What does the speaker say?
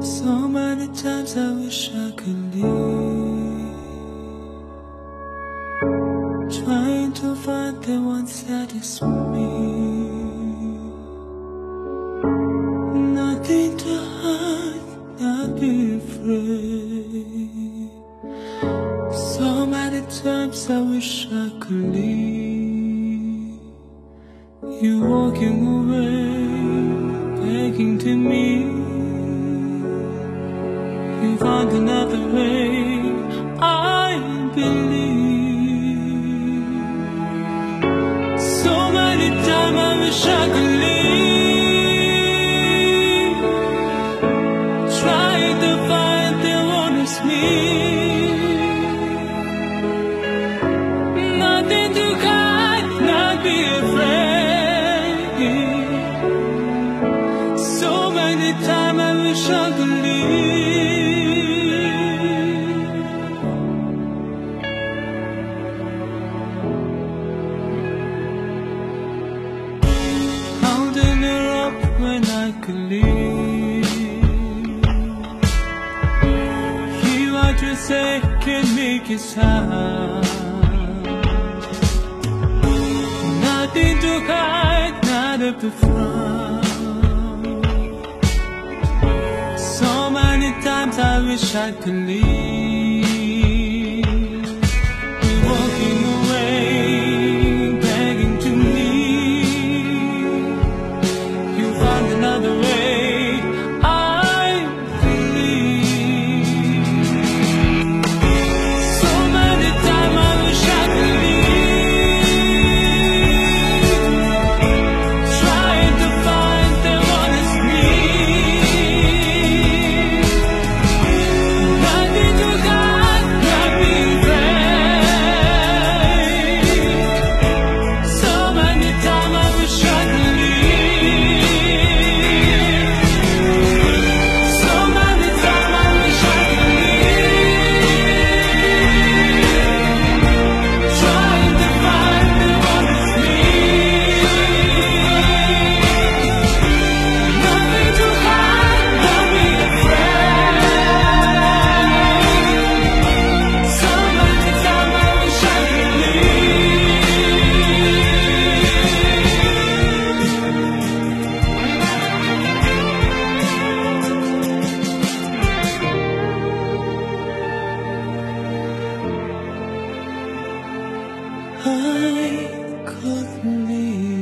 So many times I wish I could leave, trying to find the one that is me. Nothing to hide, not be afraid. So many times I wish I could leave, you walking away, begging to me. You found another way, I believe. So many times I wish I could leave, trying to find the one who's me. Nothing to hide, not be afraid. So many times I wish I could leave. Holding her up when I could leave. Hear what you say can make you sad. Nothing to hide, not up the front. So many times I wish I could leave. You're walking away, begging to me. You found another way, I believe. So many times I wish I could leave, trying to find the one is me. Nothing to hide, not be afraid. So many times I wish I could leave. So many times I wish I could leave, trying to find the one is me. Nothing to hide, not be afraid. So many times I wish I could leave. I could leave.